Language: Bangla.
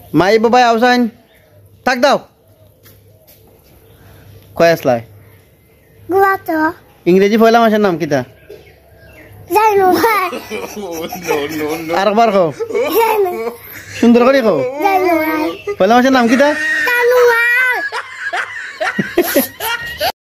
মাই বাবাই আউসাইন থাক দাও কয় আসলাই গুয়াতো ইংরেজি পয়লা মাসের নাম কিতা জানো ভাই আরেকবার কও জানো সুন্দর করে কও জানো ভাই পয়লা মাসের নাম কিতা